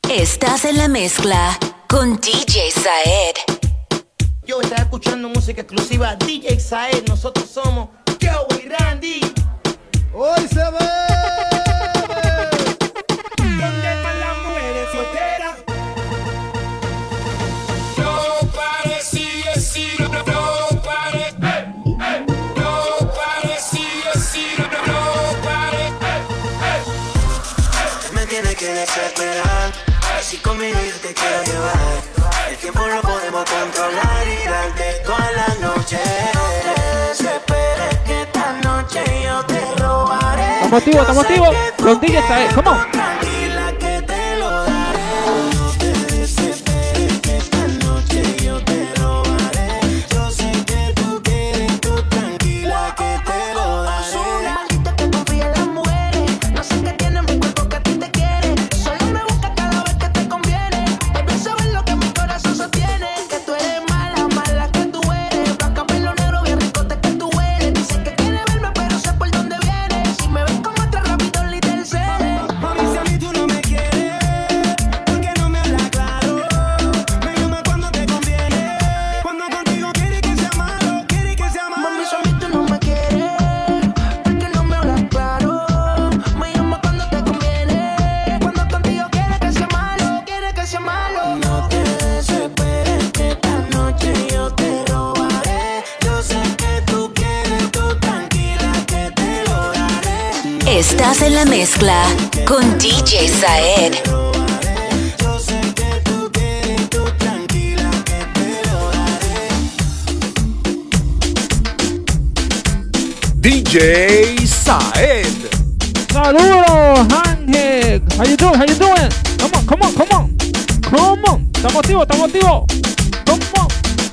Estás en la mezcla con DJ Saed. Yo estaba escuchando música exclusiva DJ Saed. Nosotros somos Joe y Randy. Hoy se ve. ¿Dónde están las mujeres solteras? No pares, sigue, sigue, no pares. No pares, sigue, sigue, no pares. Me tienes que desesperar. Si conmigo yo te quiero llevar. El tiempo lo podemos controlar y darte toda la noche. No te desesperes que esta noche yo te robaré. Estamos activos con DJ Saed, come on. Tranquila que te lo daré. No te desesperes que esta noche yo te robaré. Yo sé que tú quieres, tú tranquila que te lo daré. Maldita que confía en las mujeres. No sé qué tiene mi cuerpo que a ti te quiere. Solo me busca cada vez que te conviene. Debes saber lo que mi corazón sostiene. Que tú eres mala, mala que tú eres. Blanca, pelo negro, bien ricote que tú eres. Dicen que quiere verme pero sé por dónde viene. Si me ves como otra rápido ni te enseñe. Mami, si a mí tú no me quieres, ¿por qué no me hablas claro? Me llama cuando te conviene. Cuando contigo quieres que sea malo, quieres que sea malo. Mami, si a mí tú no me quieres, ¿por qué no me hablas claro? Me llama cuando te conviene. Cuando contigo quieres que sea malo, quieres que sea malo. No te desesperes que esta noche yo te robaré. Yo sé que tú quieres, tú tranquila que te lo daré. Estás en la mezcla con DJ Saed. Yo sé que tú quieres, tú tranquila que te lo daré. DJ Saed. Saludos, Ángel. How you doing? How you doing? Come on, come on, come on. Come on. Estamos activos, estamos activos. Come on.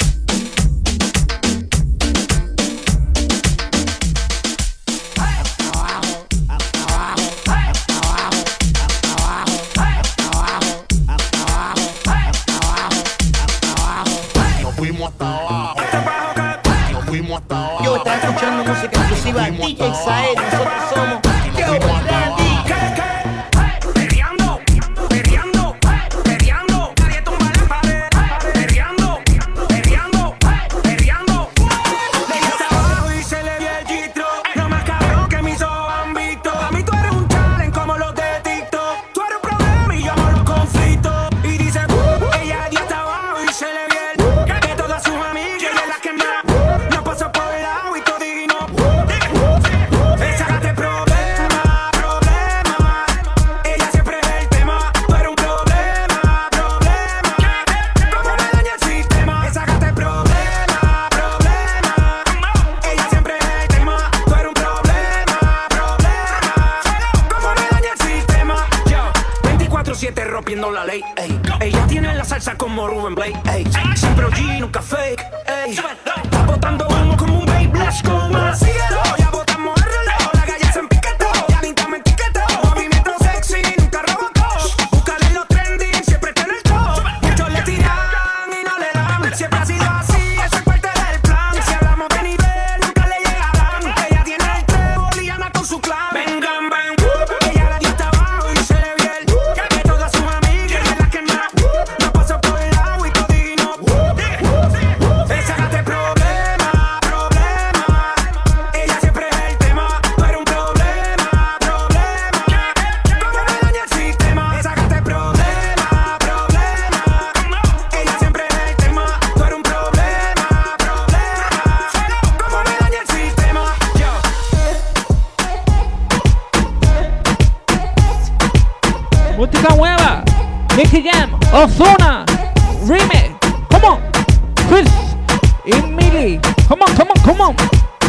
Nos fuimos hasta abajo. Nos fuimos hasta abajo. Yo estaba escuchando música exclusiva DJ Saed. Nosotros somos Joe y Randy. Perreando, perreando, perreando. Nadie tumba la pared. Perreando, perreando, perreando. Le hasta abajo y se le vio el gistro. No más cabrón que mis ojos han visto. A mí tú eres un challenge como los de TikTok. Tú eres un problema y yo amo los conflictos. Y dice, ella dio hasta abajo y se le vio el que todas sus amigas ella es la que más no pasó por el lado y todo digno. Sácate problema, problema. Ella siempre es el tema. Tú eres un problema, problema. Como me daña el sistema. Sácate problema, problema. Ella siempre es el tema. Tú eres un problema, problema. Como me daña el sistema. Yo, 24/7 rompiendo la ley. Ey. Ella tiene la salsa como Ruben Blake. Ey. Siempre OG, nunca fake. Ey. Está botando humo como un babe. Let's go, más. Síguelo. Ya botamos el reloj. La galla se empiquetó. Ya ni te me etiquetó. Movimiento sexy, nunca rebotó. Búscale los trending, siempre está en el top. Muchos le tiran y no le dan. Siempre ha sido así, eso es parte del plan. Si hablamos de nivel, nunca le llegarán. Ella tiene el trébol y anda con su clan. Vengan, ven. Ella la dio hasta abajo y se le vio el que todas sus amigas ella es la que más no pasó por el lado y todo digno. Sácate problema, problema. Ella siempre es el tema. Tú eres un problema, problema. Como me daña el sistema. Sácate problema, problema. Ella siempre es el tema. Tú eres un problema, problema. Como me daña el sistema. Yo. Música nueva. Nicky Jam, Ozuna, Remix. Come on. Chris y Millie. Come on, come on, come on.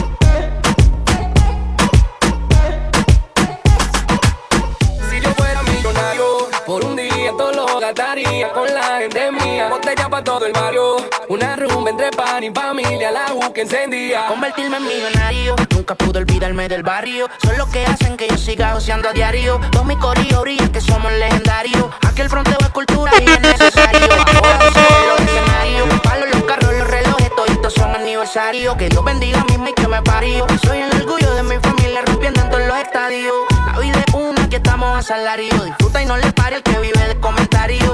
Si yo fuera millonario, por un día todo lo gastaría con la gente mía. Botella pa' todo el barrio, una rumba entre pan y familia, la que encendía. Convertirme en millonario, nunca pude olvidarme del barrio. Son los que hacen que yo siga joseando a diario. Todos mis corillos brillan que somos legendarios. Aquel fronteo es cultura y es necesario. Ahora somos los escenarios. Los palos, los carros, los relojes, toditos son aniversarios. Que Dios bendiga a mí y que me parió. Soy el orgullo de mi familia rompiendo en todos los estadios. La vida es una que estamos a salario. Disfruta y no le pare el que vive de comentario.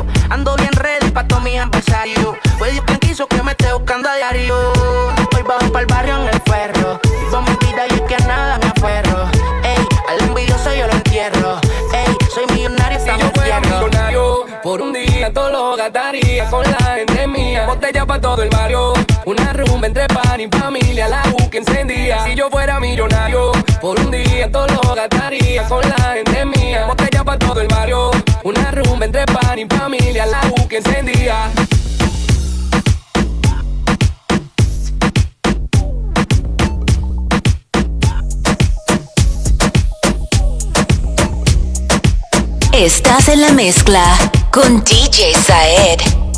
empresario. Fue Dios quien quiso que me esté buscando a diario. Hoy bajo pa'l barrio en el ferro. Vivo mi vida y es que a nada me aferro. Ey, al envidioso yo lo entierro. Ey, soy millonario, Si estamos yo fuera tiernos. millonario, por un día todo lo gastaría con la gente mía. Botella pa' todo el barrio, una rumba entre pan y familia, la U que encendía. Si yo fuera millonario, por un día todo lo gastaría con la gente mía. Botella pa' todo el barrio, una rumba entre pan y familia, la U que encendía. Estás en la mezcla con DJ Saed.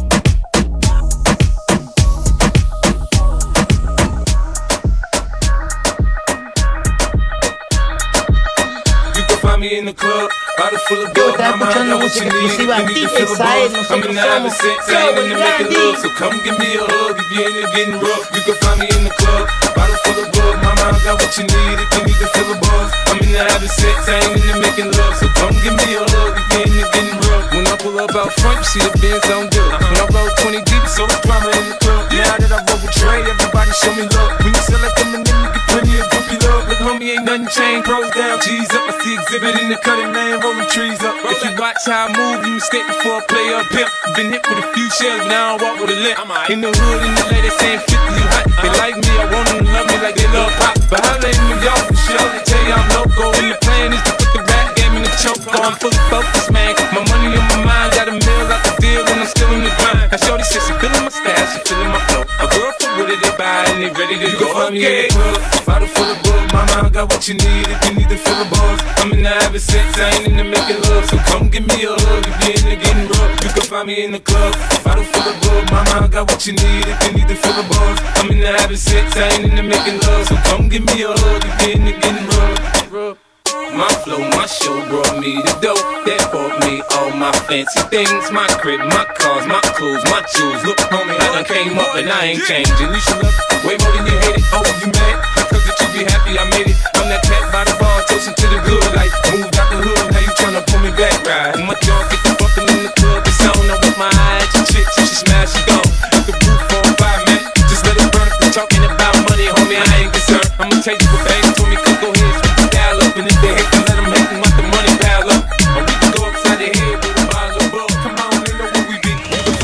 Me in the club, bottle full of Yo gold. estaba Mama, I escuchando got what you música need. exclusiva, You need to DJ feel the Saed, buzz. I'm nosotros in the having somos sex, I ain't in the making Joey love. So come give me a hug if you're in the getting rough. You can find me in the club, bottle full of gold. Mama, I got what you need. If you need to feel the buzz, I'm in the having sex, I ain't in the making love. So come give me a hug if you're in the getting rough. When I pull up out front, you see the Benz on good. When I roll 20 deep, so much drama in the club. Now that I roll with Trey, everybody show me love. When you sell like them and then you get plenty of groupie love. Look, homie, ain't nothing changed. Pros down, G's up. I see exhibit in the cutting, man, rolling trees up. If you watch how I move, you mistake before I play up pimp. Been hit with a few shells, but I don't walk with a limp. In the hood, in the lady saying 50, you hot. They like me, I want them to love me like they love pop. But holla in New York for sure, they tell you I'm loco. And the plan is to put the rap game in the choke. I'm fully focused, man. My money on my mind, got a meal out the deal, and I'm still in the grind. Now shorty said she feeling my style, she feeling my flow. A girl from Wooded, they buy and they ready to go. Find me in the club, bottle full of bug. Mama, I got what you need if you need to feel the buzz. I'm in the having sex, I ain't in the making love. So come give me a hug if you're in the getting rough. You can find me in the club, bottle full of bug. Mama, I got what you need if you need to feel the buzz. I'm in the having sex, I ain't in the making love. So come give me a hug if you're in the getting rough. My flow, my show brought me the dough. That bought me all my fancy things. My crib, my cars, my clothes, my jewels. Look, homie, I done came up and I ain't changing. You should love it way more than you hate it. Oh, you mad? Because that you be happy I made it. I'm that cat by the bar, toasting to the good. Like, moved out the hood, now you tryna pull me back, right? My dog get the fucking in the club. It's on, I'm with my eyes. Your chick, she smash, she gone. The roof on fire, man. Just let it burn. If you're talking about money, homie, I ain't concerned. I'ma tell you what things told me, cause go ahead, switch the dial up. And if they hate, then let them hate them, let the money pile up. Or we can go upside the head with a bottle of bug. Come on, they know what we be.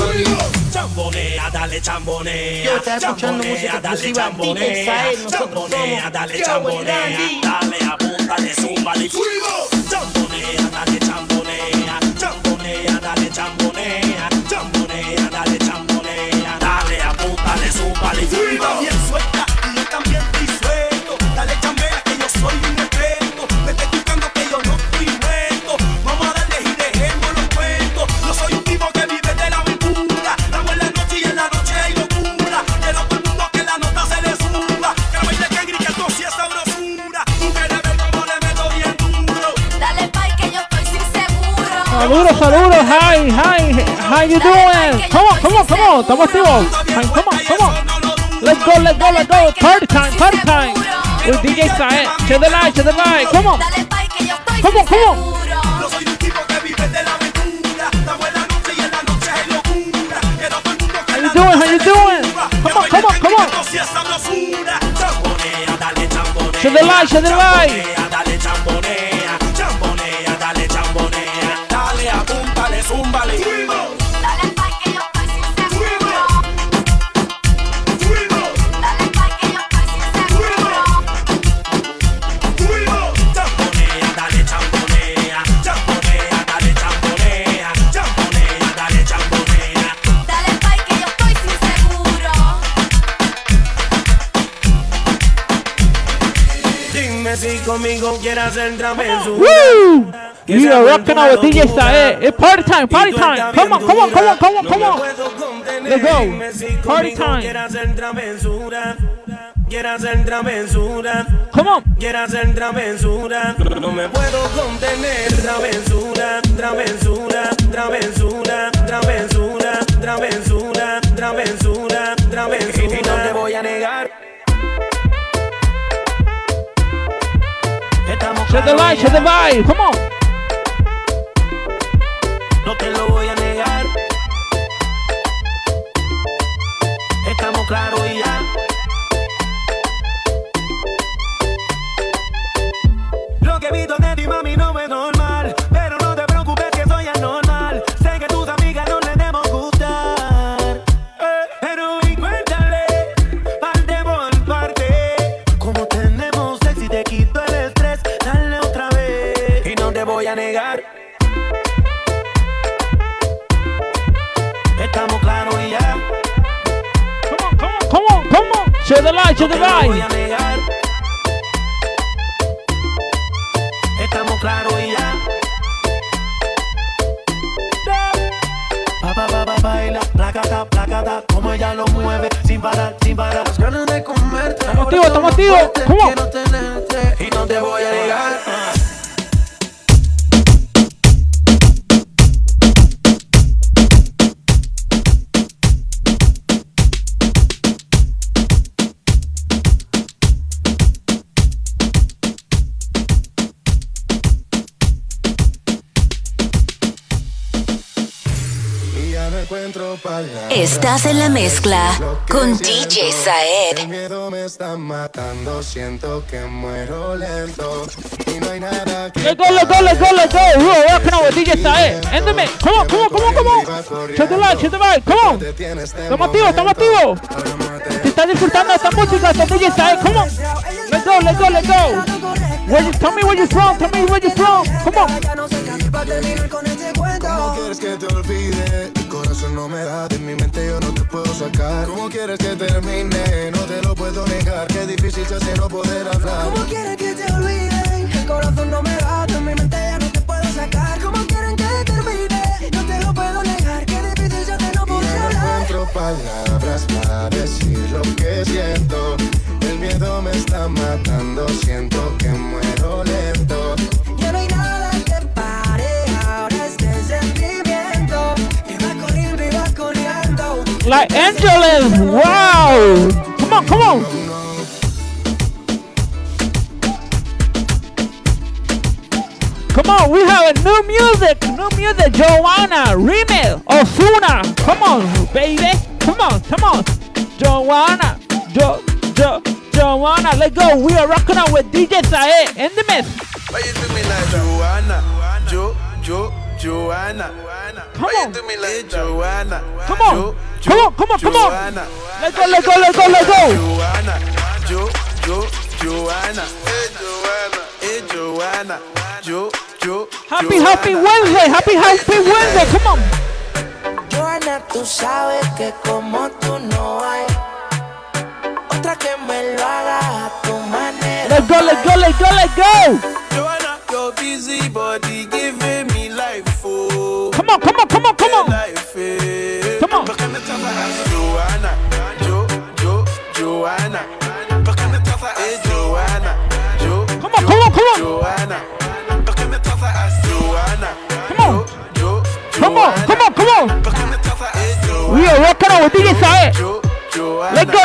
Chambonea, dale chambonea. Yo estaba escuchando música exclusiva, DJ Saed, nosotros somos Dale Joey chambonea, Randy. dale apúntale, zúmbale, fuego. Chambonea, dale chambonea, chambonea, dale chambonea, chambonea, dale chambonea, dale apúntale, zúmbale, fuego. Bien suelta y yo también estoy suelto. Dale chambea que yo soy un experto. Me estoy buscando que yo no estoy muerto. Vamos a darle y dejemos los cuentos. Yo soy un tipo que vive de la aventura. Estamos en la noche y en la noche hay locura. Quiero a todo el mundo que la nota se le suba. Que baile, que grite, que esto sí es sabrosura. Tú quieres ver cómo le meto bien duro. Dale pay que yo estoy sin seguro. Saludos, saludos, hi, how you doing? Come on, estamos activos. Hi, come on. Let's go, party time. With DJ Saed, to the light, come on. Dale pay que yo estoy Come on, sin come on. seguro. Yo soy un tipo que vive de la aventura. Estamos en la noche y en la noche hay locura. Quiero a todo el mundo que la doing? nota How you se doing? le suba. Come Que on, baile, que come on. grite, esto sí es sabrosura. Chambonea, dale chambonea. To the light. Chambonea, dale chambonea. Chambonea, dale chambonea. Dale, apúntale, zúmbale. Dale pay que yo estoy sin seguro. Dale pay que yo estoy sin seguro. Chambonea, dale chambonea. Chambonea, dale chambonea. Chambonea, dale chambonea. Dale pay que yo estoy sin seguro. Dime si conmigo quieres hacer travesura. Woo! We are rocking out with DJ Saed. It's party time. Come on. Let's go. Party time. Quiero hacer travesura. Quiero hacer travesura. Come on. Quiero hacer travesura. No me puedo contener. Travesura. Y no te voy a negar. Estamos To the light. Come on. no te lo voy a negar. the light, show the light. Estamos claros y ya. Baila, placata, como ella lo mueve, sin parar. Las ganas de comerte. Estamos activos. ¿Cómo? Quiero tenerte y no te voy a negar. Estás en la mezcla con DJ Saed. El miedo me está matando, siento que muero lento y no hay nada que Let's go. We're rocking out with DJ Saed. End the mix. Come on. Show the light, come on. Estamos activos. Si estás disfrutando de esta música, este DJ Saed, come on. Let's go. Tell me where you're from. Come on. ¿Cómo quieres que te olvide? Mi corazón no me da, de mi mente yo no te puedo sacar. ¿Cómo quieres que termine? No te lo puedo negar, qué difícil se hace no poder hablar. ¿Cómo quieres que te olvide? El corazón no me da, de mi mente ya no te puedo sacar. ¿Cómo quieren que termine? No te lo puedo negar, qué difícil se hace no poder hablar. No encuentro palabras para decir lo que siento. El miedo me está matando, siento que muero lento. Ya no hay nada que pare ahora este sentimiento que va corriendo y va corriendo. Like Angeles, wow. Come on. Come on, we have a new music, Joanna, remix, Ozuna. Come on, baby, come on. Joanna, Joanna, let's go. We are rocking out with DJ Saed in the mix. Why you do me like Joanna? Joanna. Come on. Why you do me like Joanna? Come on. Joanna. Let's go. Joanna. Hey Joanna. Happy Wednesday, come on. Joanna, tú sabes que como tú no hay otra que me lo haga a tu manera. Let's go. Joanna, your busy body giving me life, oh. Come on. Life, eh. Come on. Joanna, Joanna. Hey Joanna, Come on. Joanna. Come on. We are rocking out with DJ Saed. Let's go.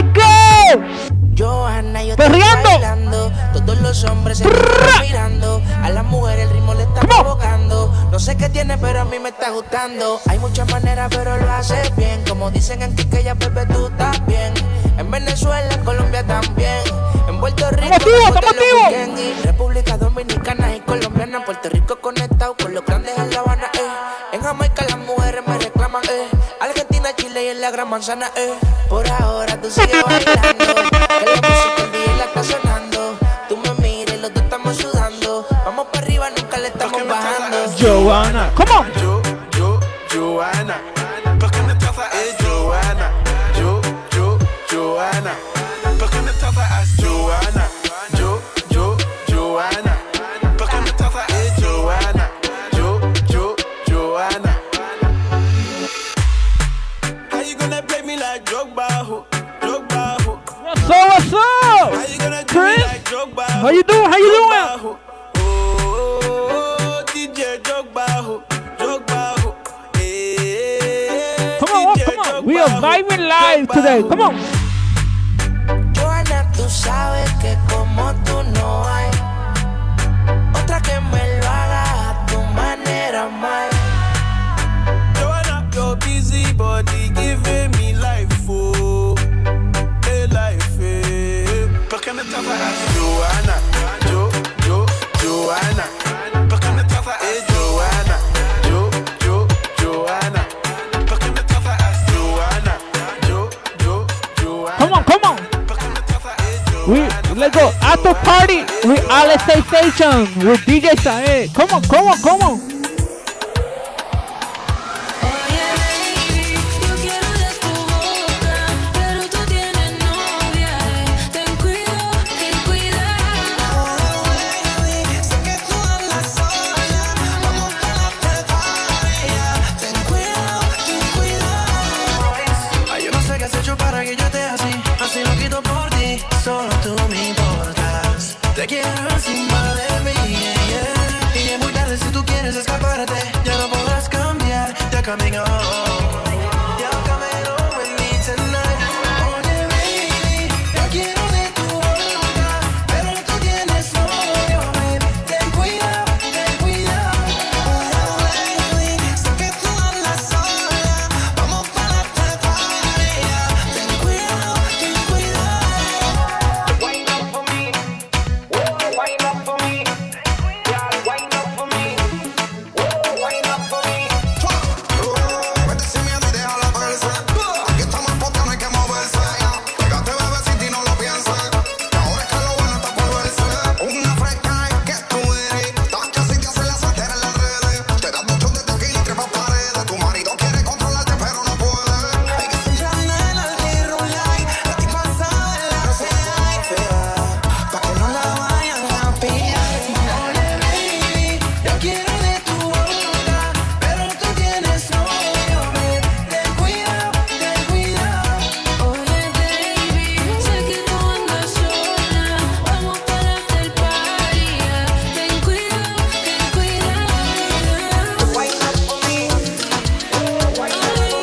Johanna, yo Perreando. estoy bailando. Todos los hombres se están mirando. A la mujer el ritmo le está provocando. No sé qué tiene, pero a mí me está gustando. Hay muchas maneras, pero lo hace bien. Como dicen en Quiqueya, bebé, tú estás bien. En Venezuela, en Colombia también. En Puerto Rico, y República Dominicana y Colombiana. Puerto Rico conectado con los grandes en La Habana, En Jamaica las mujeres me reclaman, Argentina, Chile y en la Gran Manzana, Por ahora tú sigues bailando, que la música el día la está sonando. Tú me mires, los dos estamos sudando. Vamos para arriba, nunca le estamos bajando. Joanna, come on. Joanna. ¿Por qué me trata Joanna? Joanna. ¿Por qué me trata Joanna? Joanna. ¿Por qué me trata Joanna? Joanna. How you gonna play me like Drogba? What's up? Chris? How you doing? Oh, DJ Drogba. Come on. We are vibing live today. Come on. Joanna, tú sabes que como tú no hay otra que me lo haga a tu manera, my. Joanna, your busy body giving me life, oh. Hey, life, ¿Por qué me trata Joanna? Joanna. ¿Por qué me trata Joanna? Joanna. ¿Por qué me trata Joanna? Joanna. Come on. Let's go. After party with Alice Station with DJ Saed. Come on. Oye, baby, yo quiero de tu boca, pero tú tienes novia. Te quiero encima de mí, yeah. Y es muy tarde si tú quieres escaparte. Ya no podrás cambiar, ya caminó. Ya caminó with me tonight. Oye, baby, yo quiero de tu boca, pero tú tienes novio, baby. Ten cuidado, ten cuidado. Baby, sé que tú andas sola. Vamos para la playa. Ten cuidado, ten cuidado. Wind up for me. Wind up for me. Yeah, wind up for me. Wind up for me. Vete sin miedo y deja la verse. Aquí estamos en poca, no hay que moverse. Pégate, bebecita, y no lo pienses. Que ahora es que lo bueno está por verse. Una fresca es que tú eres. Tacha sin que hacer la soltera en las redes. Te das mucho de tequila y trepas paredes. Tu marido quiere controlarte, pero no puede. Hay que Chanel al Hero Light. La tipa sabe la fea. Pa' que no la vayan a pillar. Oye, baby, yo quiero de tu boca, pero tú tienes novio, baby. Ten cuidado, ten cuidado. Oye, baby, sé que tú andas sola. Vamos para el party. Ten cuidado, ten cuidado. Wind up for me. Wind up for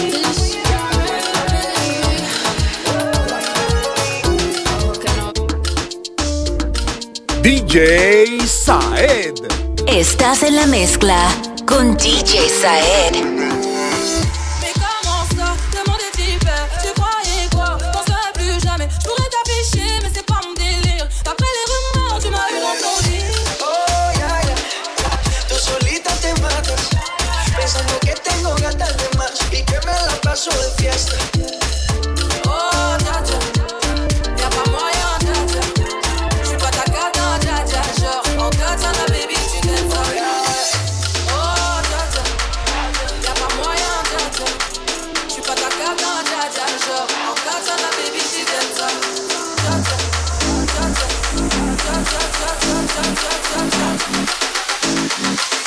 DJ Saed. Estás en la mezcla con DJ Saed. Mais comment ça, demande t'y faire. Tu croyais quoi, penserais plus jamais. Je pourrais t'afficher, mais c'est pas mon délire. D'après les rumeurs, tu m'as eu dans ton lit. Oh, yeah, yeah. Tú solita te matas, pensando que tengo ganas de más y que me la paso de fiesta. Oh, dja dja, y'a pas moyen, dja dja. J'suis pas ta cata, dja dja. Genre, en katana, baby, tu t'aimes ça. Oh, dja dja, y'a pas moyen, dja dja. J'suis pas ta cata, dja dja. Genre, en katana, baby, tu t'aimes ça. Dja dja, dja dja, dja dja, dja dja, dja dja, dja dja.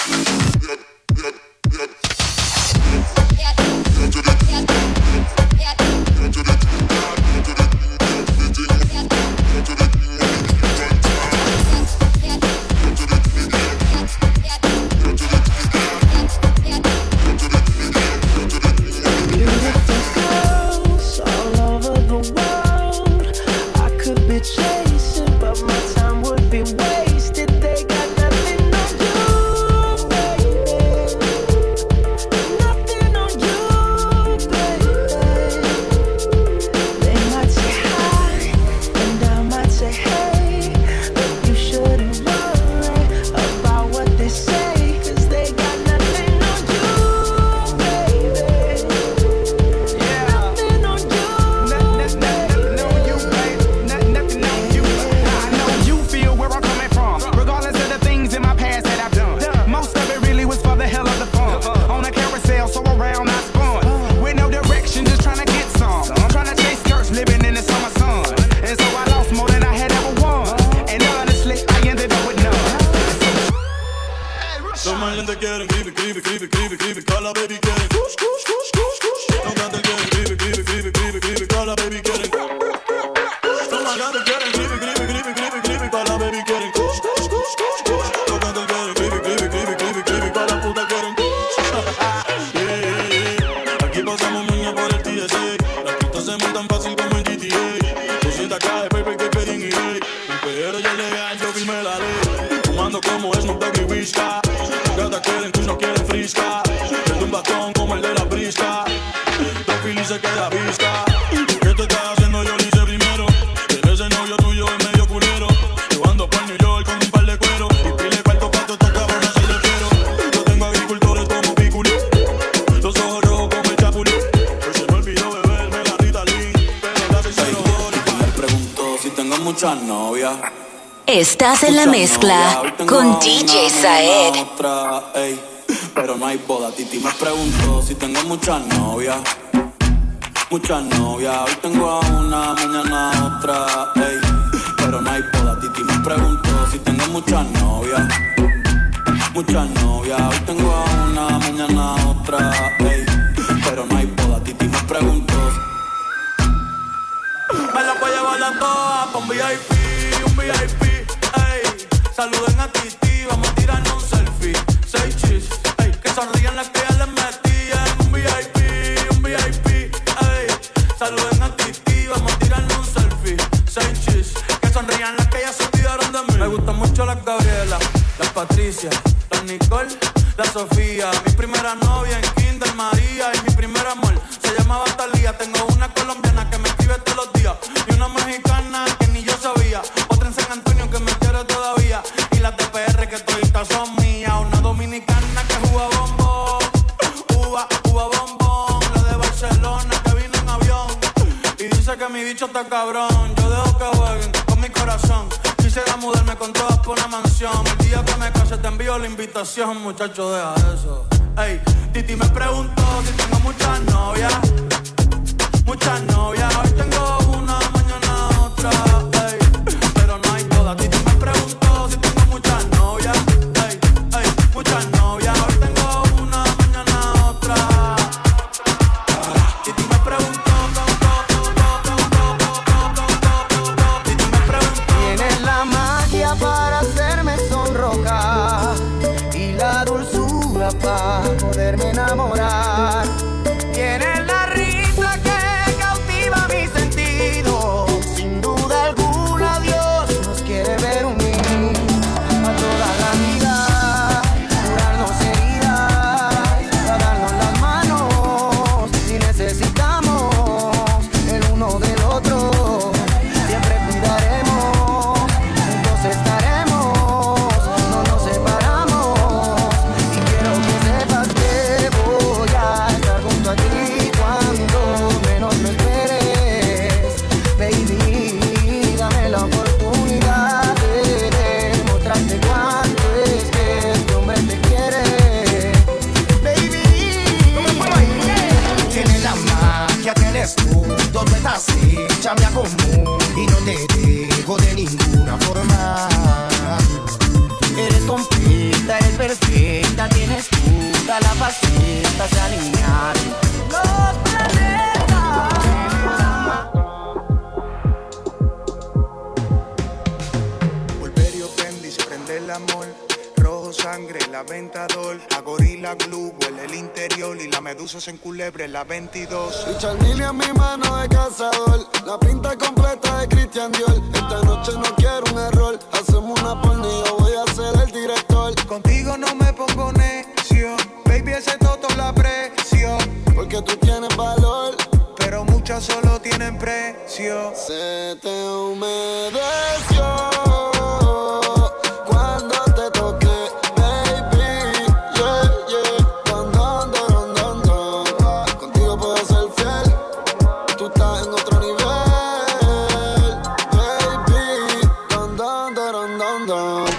Girls all over the world, I could be chasing, but my time would be wasted. They got nothing on you, baby. Nothing on you, baby. They might say hi, and I might say hey, but you shouldn't worry about what they say, 'cause they got nothing on you, baby. Nothing on you, I know you feel where I'm coming from, regardless of the things in my past that I've done. Most of it really was for the hell of the fun. On a carousel, so around I spun. With no direction, just trying to get some. Trying to chase skirts, living in the summer sun. And so I lost more than I had ever won. And honestly, I ended up with none. Los Marlins te quieren, creepy, creepy, creepy, creepy, creepy. Call baby quieren, kush, kush, kush, kush, kush. Los gatos quieren, creepy, creepy, creepy, creepy, creepy. Call baby quieren. Los gatos quieren, creepy, creepy, creepy, creepy, creepy. Call baby quieren, kush, kush, kush, kush, kush. Los gatos quieren, creepy, creepy, creepy, creepy, creepy. Call la puta quieren, kush. Yeah. Aquí pasamos muña por el TSA. Las pistas se montan fácil como el GTA. Cosita cae, paper que pedín y hey. Un pejero ya legal, yo firmé la ley. Fumando como Snoop Dogg y Whisca. Gatas quieren kush, no quieren frisca. Prende un batón como el de la brisca. Dos filis se queda visca. ¿Qué te estás haciendo? Yo lo hice primero. Pero ese novio tuyo es medio culero. Yo ando por New York con un par de cuero. Y pile cuarto pato, estos cabrones se le quiero. Yo tengo agricultores como Piculí. Los ojos rojos como el Chapulí. Pero se me olvidó beberme la Ritalin. Pero la 602 Me pregunto si tengo muchas novias. Estás en la mezcla con DJ Saed. Pero no hay boda, Titi. Me pregunto si tengo muchas novias. Muchas novias. Hoy tengo a una, mañana a otra. Ey. Pero no hay boda, Titi. Me pregunto si tengo muchas novias. Muchas novias. Hoy tengo a una, mañana a otra. Ey. Pero no hay boda, Titi. Me pregunto. Me la voy a llevar a todas pa' un VIP, un VIP. saluden a Titi, vamos a tirarnos un selfie. 6 chis, ey, que sonrían las que ya les metí en un VIP, ey. Saluden a Titi, vamos a tirarnos un selfie. 6 chis, que sonrían las que ya se olvidaron de mí. Me gustan mucho las Gabriela, las Patricia, las Nicole, la Sofía. Mi primera novia en Kinder María y mi primer amor se llamaba Talía. Tengo una colombiana que me escribe todos los días y una mexicana que ni yo sabía. Otra en San Antonio que me quiere todavía y las de PR que toditas son mías. Una dominicana que juega bombón, uva bombón. La de Barcelona que vino en avión y dice que mi bicho está cabrón. Yo dejo que jueguen con mi corazón. Quisiera mudarme con todas por una mansión. El día que me case te envío la invitación, muchacho, deja eso. Ey, Titi me preguntó si tengo muchas novias. Muchas novias, hoy tengo una, mañana otra. Ey, pero no hay todas. Titi me preguntó si tengo muchas novias. Ey, muchas novias, hoy tengo una, mañana otra. Titi me preguntó. Tienes la magia para hacerme sonrojar y la dulzura para poderme enamorar. Tienes la risa que cautiva mis sentidos. Sin duda alguna Dios nos quiere ver unir a toda la vida, curarnos heridas, darnos las manos si necesitamos el uno del otro. Siempre cuidaremos, juntos estaremos, no nos separamos. Y quiero que sepas que voy a estar junto a ti cuando menos lo esperes. Baby, dame la oportunidad de demostrarte cuánto es que este hombre te quiere. Baby, Tienes la magia, tienes tú, todo estás hecha, me acomodo y no te dejo de ninguna forma. eres completa, eres perfecta, tienes toda la faceta de alinear los planetas. Volverio Fendi, se prende el amor. Rojo sangre, la Ventador. A Gorilla Glue, huele el interior. Y la medusa se enculebre, la 22. Richard Mille en mi mano de cazador. La pinta completa de Christian Dior. Esta noche no quiero un error. Hacemos una porno y yo voy a ser el director. Contigo no me pongo necio. Baby, ese toto la aprecio. Porque tú tienes valor, pero muchas solo tienen precio. Se te humedeció cuando te toqué, baby, yeah, yeah. Contigo puedo ser fiel, tú estás en otro nivel, baby, don, don, don, don, don.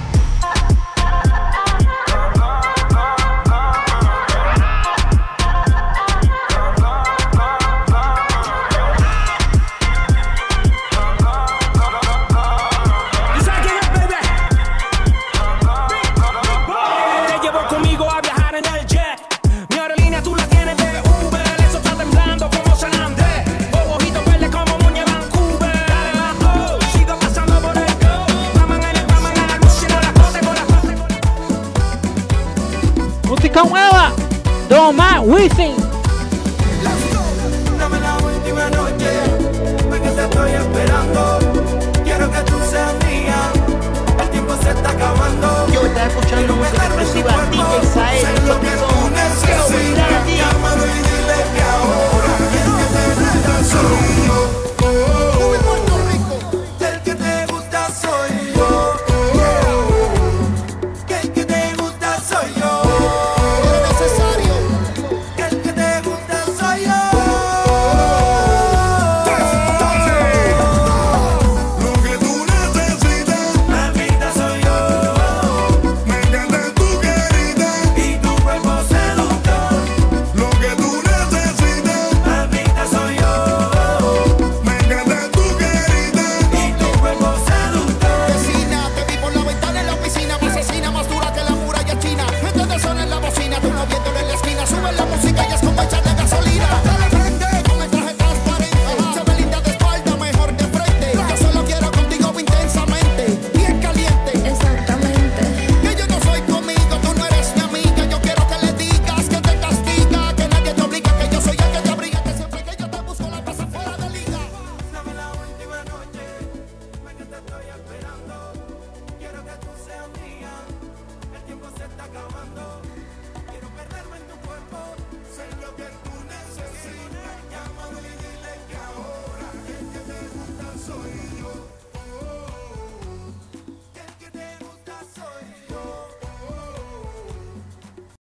Música nueva, Don Matt Wisin. Dame la última noche, ven que te estoy esperando. Quiero que tú seas mía, el tiempo se está acabando. Yo estaba escuchando música exclusiva DJ Sael, nosotros somos Keo y Daddy.